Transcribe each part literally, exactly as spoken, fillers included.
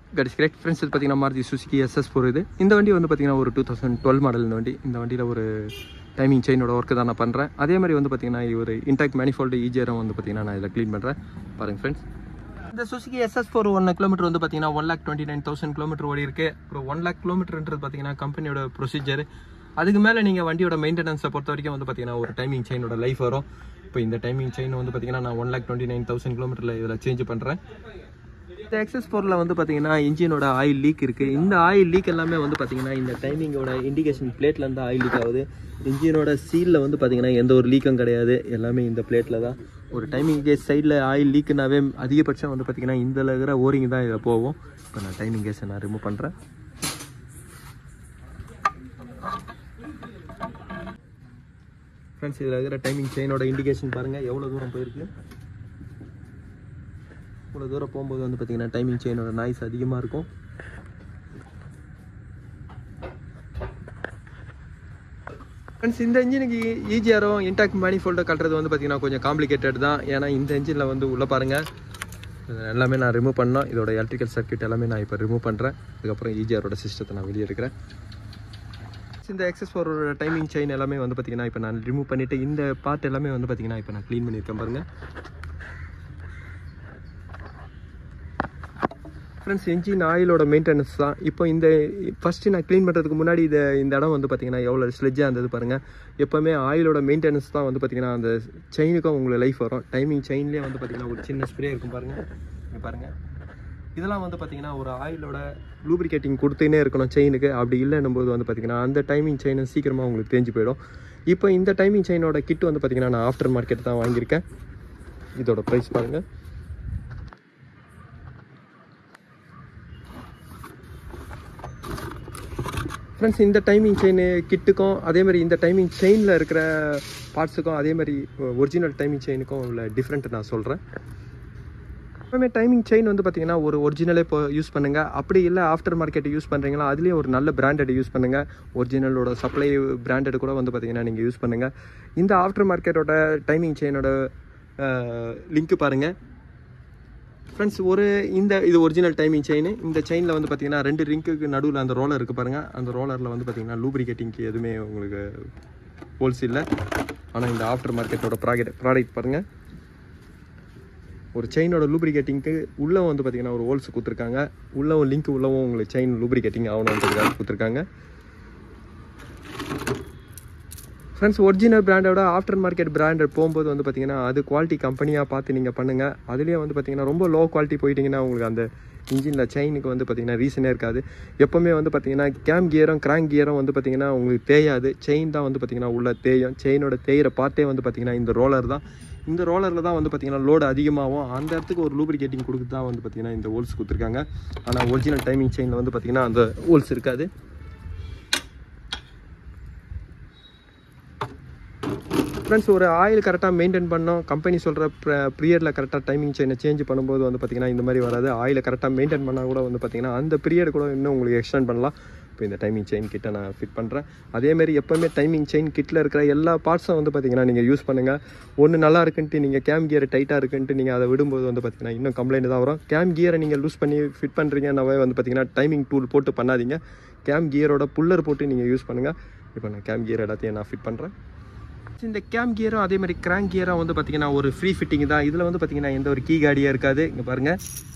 Cut is correct friends. இது பார்த்தீங்கன்னா Maruti Suzuki SS four இது. இந்த வண்டி வந்து பார்த்தீங்கன்னா ஒரு டூ தௌசண்ட் டுவெல் மாடல் இந்த வண்டி. இந்த வண்டியில் ஒரு டைமிங் செயினோட ஒர்க்கு தான் நான் பண்ணுறேன். அதே மாதிரி வந்து பார்த்தீங்கன்னா ஒரு இன்டாக் மேனிஃபோல்டு ஈஜியரும் வந்து பார்த்தீங்கன்னா நான் இதில் க்ளீன் பண்ணுறேன். பாருங்கள் ஃப்ரெண்ட்ஸ். இந்த Suzuki SS four one kilometre வந்து பார்த்தீங்கன்னா one lakh twenty nine thousand kilometre ஓடி இருக்குது. அப்புறம் ஒன் லேக் கிலோமீட்டர்ன்றது பார்த்தீங்கன்னா கம்பெனியோட ப்ரொசீஜர். அதுக்கு மேலே நீங்கள் வண்டியோட மெயின்டெனன்ஸை பொறுத்த வரைக்கும் வந்து பார்த்தீங்கன்னா ஒரு டைமிங் செயினோட லைஃப் வரும். இப்போ இந்த டைமிங் செயின் வந்து பார்த்தீங்கன்னா நான் one lakh twenty nine thousand கிலோமீட்டரில் இதில் சேஞ்ச் பண்ணுறேன். இந்த எக்ஸஸ் ஃபோரில் வந்து பார்த்தீங்கன்னா இன்ஜினோட ஆயில் லீக் இருக்குது. இந்த ஆயில் லீக் எல்லாமே வந்து பார்த்தீங்கன்னா இந்த டைமிங்கோட இண்டிகேஷன் பிளேட்லேருந்து ஆயில் லீக் ஆகுது. இன்ஜினோட சீலில் வந்து பார்த்தீங்கன்னா எந்த ஒரு லீக்கும் கிடையாது, எல்லாமே இந்த பிளேட்டில் தான். ஒரு டைமிங் கேஸ் சைடில் ஆயில் லீக்குனாவே அதிகபட்சம் வந்து பார்த்தீங்கன்னா இந்த இருக்கிற ஓரிங் தான் இதில் போகும். இப்போ நான் டைமிங் கேஸை நான் ரிமூவ் பண்ணுறேன். ஃப்ரெண்ட்ஸ், இதில் இருக்கிற டைமிங் செயினோட இண்டிகேஷன் பாருங்கள் எவ்வளோ தூரம் போயிருக்கு. இவ்வளோ தூரம் போகும்போது வந்து பார்த்தீங்கன்னா டைமிங் செயினோட நாய்ஸ் அதிகமாக இருக்கும். ஃப்ரெண்ட்ஸ், இந்த இன்ஜினுக்கு ஈஜிஆரும் இன்டாக் மேனிஃபோல்டை கட்டுறது வந்து பார்த்தீங்கன்னா கொஞ்சம் காம்ப்ளிகேட்டட் தான். ஏன்னா இந்த இன்ஜினில் வந்து உள்ளே பாருங்கள் எல்லாமே நான் ரிமூவ் பண்ணோம். இதோட எலக்ட்ரிக்கல் சர்க்யூட் எல்லாமே நான் இப்போ ரிமூவ் பண்ணுறேன். அதுக்கப்புறம் ஈஜிஆரோட சிஸ்டத்தை நான் வெளியே எடுக்கிறேன். இந்த எக்ஸஸ் ஃபோரோட டைமிங் செயின் எல்லாமே வந்து பார்த்தீங்கன்னா இப்போ நான் ரிமூவ் பண்ணிவிட்டு இந்த பார்ட் எல்லாமே வந்து பார்த்தீங்கன்னா இப்போ நான் க்ளீன் பண்ணியிருக்கேன் பாருங்கள். ஃப்ரெண்ட்ஸ், இன்ஜின் ஆயிலோட மெயின்டெனன்ஸ் தான். இப்போ இந்த ஃபஸ்ட்டு நான் க்ளீன் பண்ணுறதுக்கு முன்னாடி இதை இந்த இடம் வந்து பார்த்தீங்கன்னா எவ்வளோ ஸ்லெட்ஜாக இருந்தது பாருங்கள். எப்போவுமே ஆயிலோட மெயின்டெனன்ஸ் தான் வந்து பார்த்தீங்கன்னா அந்த செயினுக்கும் உங்களுக்கு லைஃப் வரும். டைமிங் செயின்லேயே வந்து பார்த்தீங்கன்னா ஒரு சின்ன ஸ்ப்ரே இருக்கும் பாருங்கள். இங்கே பாருங்கள், இதெல்லாம் வந்து பார்த்தீங்கன்னா ஒரு ஆயிலோட லூப்ரிகேட்டிங் கொடுத்துனே இருக்கணும் செயினுக்கு. அப்படி இல்லைன்னும் போது வந்து பார்த்தீங்கன்னா அந்த டைமிங் செயினை சீக்கிரமாக உங்களுக்கு தேஞ்சு போயிடும். இப்போ இந்த டைமிங் செயினோட கிட் வந்து பார்த்தீங்கன்னா நான் ஆஃப்டர் மார்க்கெட் தான் வாங்கியிருக்கேன். இதோட ப்ரைஸ் பாருங்கள். ஃப்ரெண்ட்ஸ், இந்த டைமிங் செயின் கிட்டுக்கும் அதேமாதிரி இந்த டைமிங் செயினில் இருக்கிற பார்ட்ஸுக்கும் அதேமாதிரி ஒரிஜினல் டைமிங் செயினுக்கும் உள்ள டிஃப்ரெண்ட்டு நான் சொல்கிறேன். எப்பவுமே டைமிங் செயின் வந்து பார்த்தீங்கன்னா ஒரு ஒரிஜினலே இப்போ யூஸ் பண்ணுங்கள். அப்படி இல்லை ஆஃப்டர் மார்க்கெட் யூஸ் பண்ணுறீங்களா, அதுலேயும் ஒரு நல்ல பிராண்டட் யூஸ் பண்ணுங்கள். ஒரிஜினலோட சப்ளை பிராண்டட் கூட வந்து பார்த்தீங்கன்னா நீங்கள் யூஸ் பண்ணுங்கள். இந்த ஆஃப்டர் மார்க்கெட்டோட டைமிங் செயினோட லிங்க்கு பாருங்கள். ஃப்ரெண்ட்ஸ், ஒரு இந்த இது ஒரிஜினல் டைமிங் செயின். இந்த செயினில் வந்து பார்த்தீங்கன்னா ரெண்டு ரிங்குக்கு நடுவில் அந்த ரோலர் இருக்குது பாருங்கள். அந்த ரோலரில் வந்து பார்த்தீங்கன்னா லூப்ரிகேட்டிங்க்கு எதுவுமே உங்களுக்கு ஹோல்ஸ் இல்லை. ஆனால் இந்த ஆஃப்டர் மார்க்கெட்டோட ப்ராடக்ட் ப்ராடக்ட் பாருங்கள். ஒரு செயினோட லூப்ரிகேட்டிங்க்கு உள்ளே வந்து பார்த்தீங்கன்னா ஒரு ஹோல்ஸ் கொடுத்துருக்காங்க. உள்ளவும் லிங்க் உள்ளவும் உங்களுக்கு செயின் லூப்ரிகேட்டிங் ஆகணுன்றதுக்காக கொடுத்துருக்காங்க. ஃப்ரெண்ட்ஸ், ஒரிஜினல் பிராண்டோட ஆஃப்டர் மார்க்கெட் பிராண்டட் போகும்போது வந்து பார்த்தீங்கன்னா அது குவாலிட்டி கம்பெனியாக பார்த்து நீங்கள் பண்ணுங்கள். அதுலேயே வந்து பார்த்தீங்கன்னா ரொம்ப லோ குவாலிட்டி போயிட்டீங்கன்னா உங்களுக்கு அந்த இன்ஜினில் செயினுக்கு வந்து பார்த்தீங்கன்னா ரீசனே இருக்காது. எப்போவுமே வந்து பார்த்தீங்கன்னா கேம் கியரும் கிராங்க் கியரும் வந்து பார்த்தீங்கன்னா உங்களுக்கு தேயாது. செயின் தான் வந்து பார்த்தீங்கன்னா உள்ள தேயும். செயினோட தேயிற பார்ட்டே வந்து பார்த்தீங்கன்னா இந்த ரோலர் தான். இந்த ரோலரில் தான் வந்து பார்த்தீங்கன்னா லோடு அதிகமாகும். அந்த இடத்துக்கு ஒரு லூப்ரிகேட்டிங் கொடுத்து தான் வந்து பார்த்தீங்கன்னா இந்த ஹோல்ஸ் கொடுத்துருக்காங்க. ஆனால் ஒரிஜினல் டைமிங் செயினில் வந்து பார்த்தீங்கன்னா அந்த ஹோல்ஸ் இருக்காது. ஃப்ரெண்ட்ஸ், ஒரு ஆயில் கரெக்டாக மெயின்டைன் பண்ணோம். கம்பெனி சொல்கிற பீரியடில் கரெக்டாக டைமிங் செயினை சேஞ்ச் பண்ணும்போது வந்து பார்த்தீங்கன்னா இந்த மாதிரி வராது. ஆயிலை கரெக்டாக மெயின்டைன் பண்ணால் கூட வந்து பார்த்தீங்கன்னா அந்த பீரியட் கூட இன்னும் உங்களுக்கு எக்ஸ்டெண்ட் பண்ணலாம். இப்போ இந்த டைமிங் செயின் கிட்ட நான் ஃபிட் பண்ணுறேன். அதேமாதிரி எப்போவுமே டைமிங் செயின் கிட்டில் இருக்கிற எல்லா பார்ட்ஸும் வந்து பார்த்தீங்கன்னா நீங்கள் யூஸ் பண்ணுங்கள். ஒன்று நல்லா இருக்குன்ட்டு நீங்கள் கேம் கியர் டைட்டாக இருக்குன்ட்டு நீங்கள் அதை விடும்போது வந்து பார்த்தீங்கன்னா இன்னும் கம்ப்ளைண்ட் தான் வரும். கேம் கியரை நீங்கள் லூஸ் பண்ணி ஃபிட் பண்ணுறீங்கன்னாவே வந்து பார்த்தீங்கன்னா டைமிங் டூல் போட்டு பண்ணாதீங்க. கேம் கியரோட புல்லர் போட்டு நீங்கள் யூஸ் பண்ணுங்கள். இப்போ நான் கேம் கியர் எல்லாத்தையும் நான் ஃபிட் பண்ணுறேன். இந்த கேம் கியரும் அதே மாதிரி கிராங்க் கியரும் வந்து பார்த்தீங்கன்னா ஒரு ஃப்ரீ ஃபிட்டிங் தான். இதில் வந்து பார்த்தீங்கன்னா எந்த ஒரு கீ காடியாக இருக்காது. இங்கே பாருங்கள்.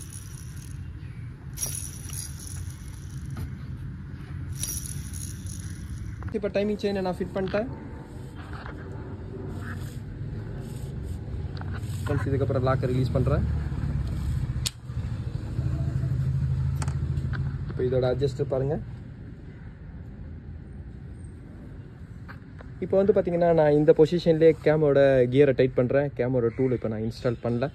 இப்போ டைமிங் செயினை நான் ஃபிட் பண்ணிட்டேன். ஃப்ரெண்ட்ஸ், இதுக்கப்புறம் லாக்கை ரிலீஸ் பண்ணுறேன். இப்போ இதோட அட்ஜஸ்டர் பாருங்கள். இப்போ வந்து பார்த்தீங்கன்னா நான் இந்த பொசிஷன்லேயே கேமோட கியரை டைட் பண்ணுறேன். கேமோட டூல் இப்போ நான் இன்ஸ்டால் பண்ணல.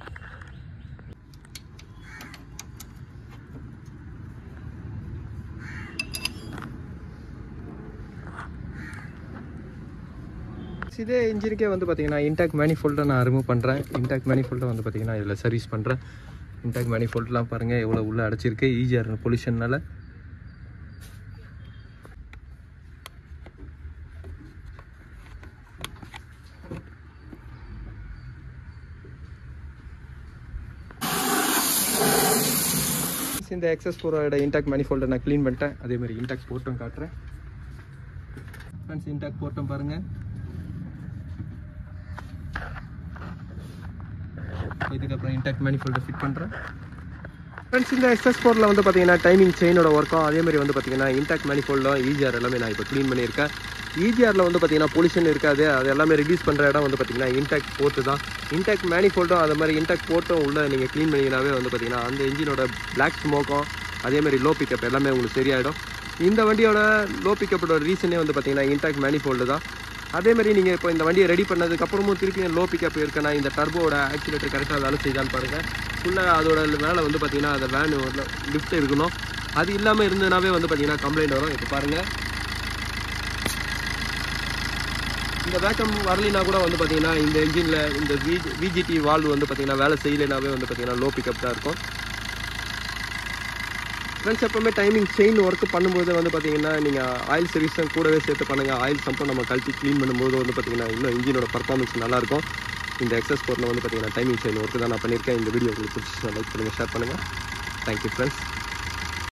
இதே இன்ஜினுக்கே வந்து பார்த்தீங்கன்னா இன்டாக் மேனிஃபோல்டை நான் ரிமூவ் பண்ணுறேன். இன்டாக் மேனிஃபோல்டை வந்து பார்த்தீங்கன்னா இதில் சர்வீஸ் பண்ணுறேன். இன்டாக் மேனிஃபோல்ட்லாம் பாருங்கள் எவ்வளோ உள்ளே அடைச்சிருக்கு ஈஸியாக பொல்யூஷனால். ஃப்ரெண்ட்ஸ் இந்த எக்ஸஸ் ஃபோரோட இன்டாக் மேனிஃபோல்டை நான் க்ளீன் பண்ணிட்டேன். அதேமாதிரி இன்டாக் போர்ட்டும் காட்டுறேன். ஃப்ரெண்ட்ஸ் இன்டாக் போர்ட்டும் பாருங்கள். இதுக்கப்புறம் இன்டாக் மேனிஃபோல்டை ஃபிட் பண்ணுறேன். ஃப்ரெண்ட்ஸ் இந்த எக்ஸஸ் ஃபோரில் வந்து பார்த்தீங்கன்னா டைமிங் செயினோட ஒர்க்கும் அதேமாதிரி வந்து பார்த்தீங்கன்னா இன்டாக் மேனிஃபோல்டும் ஈஜிஆர் எல்லாமே நான் இப்போ க்ளீன் பண்ணியிருக்கேன். ஈஜிஆரில் வந்து பார்த்தீங்கன்னா பொல்யூஷன் இருக்காது, அது எல்லாமே ரெடியூஸ் பண்ணுற இடம் வந்து பார்த்தீங்கன்னா இன்டாக் போர்ட்டு தான். இன்டாக் மேனிஃபோல்டும் அது மாதிரி இன்டாக் போர்ட்டும் உள்ள நீங்கள் க்ளீன் பண்ணிங்கனாவே வந்து பார்த்தீங்கன்னா அந்த இன்ஜினோட பிளாக் ஸ்மோக்கும் அதேமாதிரி லோ பிக்கப் எல்லாமே உங்களுக்கு சரியாயிடும். இந்த வண்டியோட லோ பிக்கப்போட ரீசனே வந்து பார்த்தீங்கன்னா இன்டாக் மேனிஃபோல்டு தான். அதேமாதிரி நீங்கள் இப்போ இந்த வண்டியை ரெடி பண்ணதுக்கப்புறமும் திருப்பி லோ பிக்கப் இருக்குன்னா இந்த டர்போட ஆக்சிலேட்டர் கரெக்டாக வேலை செய்தான்னு பாருங்கள். ஃபுல்லாக அதோட மேலே வந்து பார்த்தீங்கன்னா அந்த வேன் லிஃப்ட் இருக்கணும். அது இல்லாமல் இருந்ததுனாவே வந்து பார்த்தீங்கன்னா கம்ப்ளைண்ட் வரும். இப்போ பாருங்கள், இந்த வேக்கம் வரலினா கூட வந்து பார்த்தீங்கன்னா இந்த இன்ஜினில் இந்த வி விஜிடி வால்வு வந்து பார்த்தீங்கன்னா வேலை செய்யலைனாவே வந்து பார்த்தீங்கன்னா லோ பிக்கப் தான் இருக்கும். ஃப்ரெண்ட்ஸ் எப்போவுமே டைமிங் செயின் ஒர்க் பண்ணும்போது வந்து பார்த்தீங்கன்னா நீங்கள் ஆயில் சர்வீஸும் கூடவே சேர்த்து பண்ணுங்கள். ஆயில் சம்பளம் நம்ம கழட்டி க்ளீன் பண்ணும்போது வந்து பார்த்தீங்கன்னா இன்னும் இன்ஜினோட பர்ஃபார்மன்ஸ் நல்லாயிருக்கும். இந்த எக்ஸஸ் ஃபோரில் வந்து பார்த்தீங்கன்னா டைமிங் செயின் ஒர்க்கு தான் நான் பண்ணியிருக்கேன். இந்த வீடியோ உங்களுக்கு பிடிச்சி லைக் பண்ணுங்கள், ஷேர் பண்ணுங்கள். Thank you friends.